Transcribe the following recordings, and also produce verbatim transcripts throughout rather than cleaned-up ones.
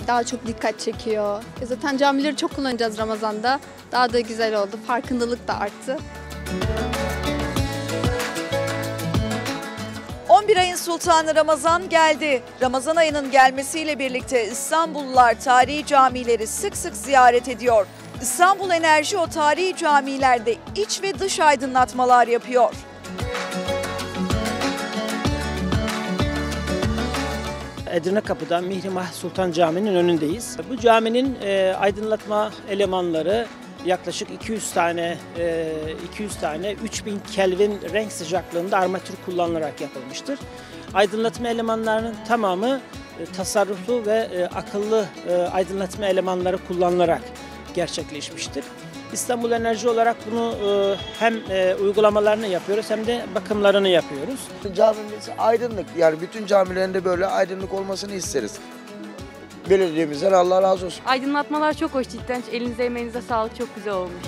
daha çok dikkat çekiyor. E zaten camileri çok kullanacağız Ramazan'da. Daha da güzel oldu. Farkındalık da arttı. on bir ayın sultanı Ramazan geldi. Ramazan ayının gelmesiyle birlikte İstanbullular tarihi camileri sık sık ziyaret ediyor. İstanbul Enerji o tarihi camilerde iç ve dış aydınlatmalar yapıyor. Edirnekapı'da Mihrimah Sultan Camii'nin önündeyiz. Bu caminin e, aydınlatma elemanları yaklaşık iki yüz tane e, iki yüz tane üç bin Kelvin renk sıcaklığında armatür kullanılarak yapılmıştır. Aydınlatma elemanlarının tamamı e, tasarruflu ve e, akıllı e, aydınlatma elemanları kullanılarak gerçekleşmiştir. İstanbul Enerji olarak bunu e, hem e, uygulamalarını yapıyoruz hem de bakımlarını yapıyoruz. Camimiz aydınlık, yani bütün camilerinde böyle aydınlık olmasını isteriz. Belediyemizden Allah razı olsun. Aydınlatmalar çok hoş cidden. Elinize emeğinize sağlık, çok güzel olmuş.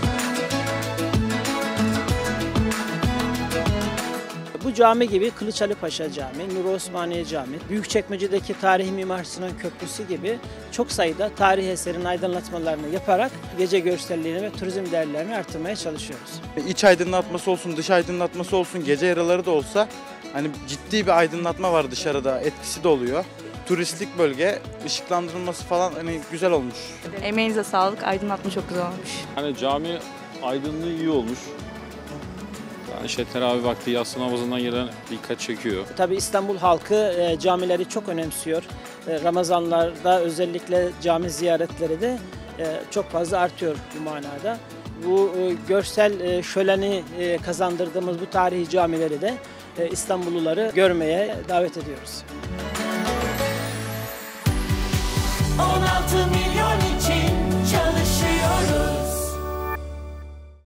Bu cami gibi Kılıç Ali Paşa Camii, Nur Osmaniye Camii, Büyükçekmece'deki Tarihi Mimar Sinan Köprüsü gibi çok sayıda tarihi eserin aydınlatmalarını yaparak gece görselliğini ve turizm değerlerini artırmaya çalışıyoruz. İç aydınlatması olsun, dış aydınlatması olsun, gece yaraları da olsa hani ciddi bir aydınlatma var dışarıda, etkisi de oluyor. Turistik bölge, ışıklandırılması falan hani güzel olmuş. Emeğinize sağlık, aydınlatma çok güzel olmuş. Hani cami aydınlığı iyi olmuş. Yani işte teravih vakti yatsı namazından gelen dikkat çekiyor. Tabii İstanbul halkı e, camileri çok önemsiyor. E, Ramazanlarda özellikle cami ziyaretleri de e, çok fazla artıyor bu manada. Bu e, görsel e, şöleni e, kazandırdığımız bu tarihi camileri de e, İstanbulluları görmeye davet ediyoruz.